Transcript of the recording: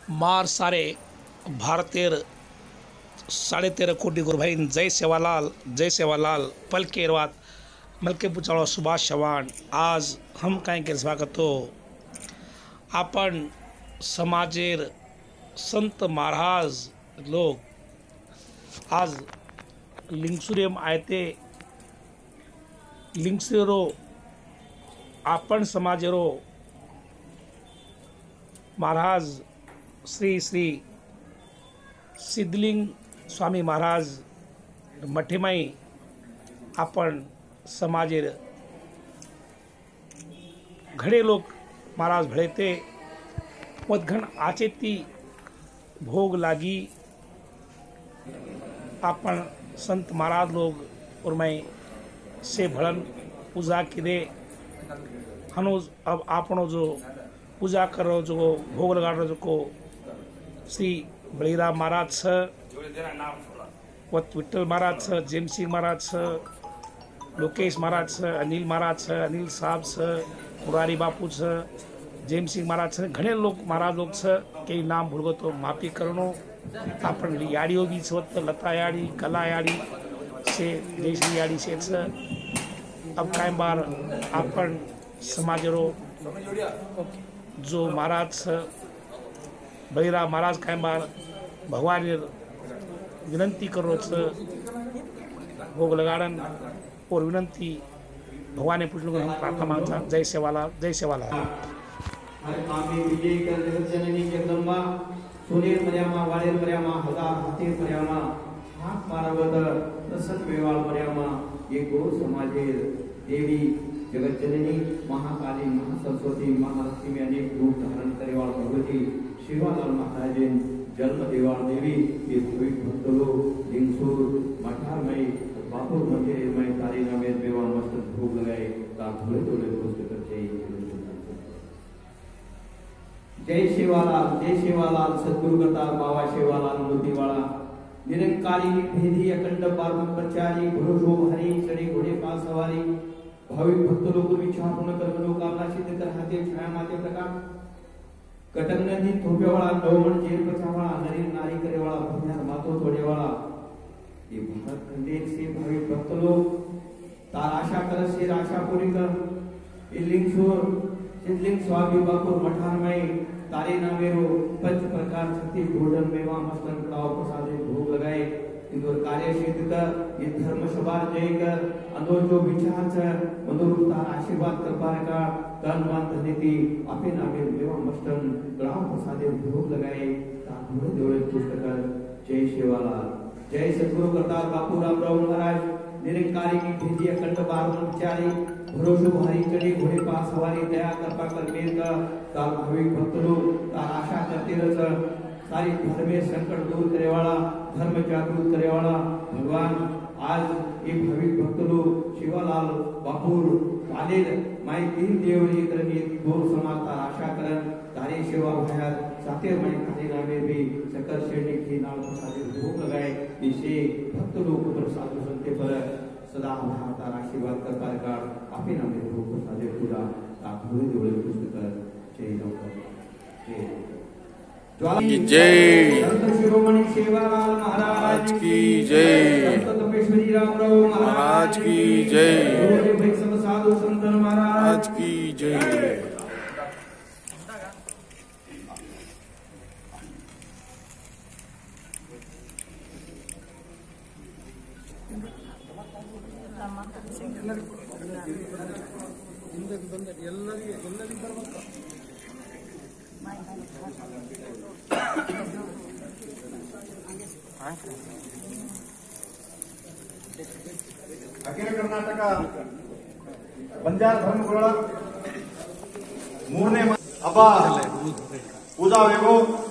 मार सारे भारतीय 13.5 कोटी गुरुभाई जय सेवालाल पल के इरवात मलके पुचाळो सुभाष चव्हाण। आज हम काय के सभा करतो आपण समाजेर संत महाराज लोग आज लिंगसुरेम आयते लिंगसुरो आपण समाजेरो महाराज श्री श्री सिद्धलिंग स्वामी महाराज मठेमाई आपण समाजेर घडे लोक महाराज भळेते मधघण आचेती भोग लागी आपण संत महाराज लोग उर्मय से भलन पूजा किदे हनो अब आपनो जो पूजा करो जो भोग लगाड़ो जो को श्री बलिराम महाराज छ विठ्ठल महाराज छ जेम सिंह महाराज छ लोकेश महाराज छ अनिल महाराज छ अनिल साहब छ मुरारी बापू छ जेम सिंह महाराज छ घणे लोग महाराज लोग छ कई नाम भूलगो तो माफी करनो। अपन याड़ियों भी छ लता याड़ी कला याड़ी से जयश्री याड़ी से छ। अब कायम बार अपन समाजरो जो महाराज छ बलिराम महाराज कायम बार भगवान विनंती करो छ भोग लगाड़न और विनंती भगवान पूछने को हम प्रार्थना मांगता। जय सेवालाल जय सेवालाल। हर काम में विजय कर जगत जननी जगदम्बा सोनेर मर्यामा वालेर मर्यामा हजार हाथीर मर्यामा हाथ मारावत प्रसन्न वेवाळ मर्यामा ये गो समाजेर देवी जगत जननी महाकाली महासरस्वती महालक्ष्मी अनेक रूप धारण करेवाळ भगवती शिवालाल महाराजन जन्म देवाळ देवी ये भाविक भक्त लोग लिंगसूर मठारमय बापुर मंदिर में तारी नामेर बेवा मस्तक भोग लगाए ता थोड़े थोड़े पुष्ट करते जय सेवालाल सद्गुरु करतार बाबा सेवालाल मूर्तिवाला निरंकारी भेदी अखंड पावन प्रचारी गुरु हरि चढ़े घोड़े पास सवारी भाविक भक्त लोग विचार पूर्ण कर मनोकामना सिद्ध कर हाथे छाया माते प्रकाश कटक नदी थोपेवाला नवमण जेल पचावाला नरी नारी करेवाला भुन्यार मातो तोड़ेवाला ये भारत खंडेर से भाविक भक्त लोग तार आशा कर से आशा पूरी कर लिंगसूर सिद्धलिंग स्वामी बापुर मठारमय तारे नामेरो पंच प्रकार शक्ति गोल्डन मेवा मस्तन कड़ाव प्रसादे भोग लगाए इंदोर कार्य सिद्ध कर ये धर्म सभार जय कर अंदर जो विचार छ मंदोर तार आशीर्वाद कर का तन मन धनेती आपे नामे मेवा मस्तन कड़ाव प्रसादे भोग लगाए ता धोड़े धोड़े पुष्ट कर जय सेवालाल जय सद्गुरु करतार बापू रामराव महाराज निरंकारी की भेदी अखंड बारमन चारी भरोसो भारी चढ़े घोड़े पास सवारी दया कृपा कर मेर का तार भाविक भक्त लोग तार आशा करते रह सारी धर्म संकट दूर करे वाला धर्म जागृत करे वाला भगवान आज ये भाविक भक्त लोग शिवालाल बापुर वालेर माई तीन देवरी करनी गोर समाज तार आशा करन तारी सेवा भया साते माई तारी नामे भी सकल श्रेणी की नाल प्रसाद भोग लगाए इसे भक्त लोग पर साधु संते पर सदा तार आशीर्वाद कर पार आपे नामे भोग प्रसाद पूरा आप धोड़े धोड़े पुष्ट कर जय जय संत शिरोमणि सेवालाल महाराज की जय संत तपेश्वरी रामराव महाराज की जय भाई सब साधु संतन महाराज की जय। अखिल कर्नाटक बंजार धर्मगुरुಗಳ 3ನೇ ಹಬ್ಬ ಪೂಜಾ ವೇಗೋ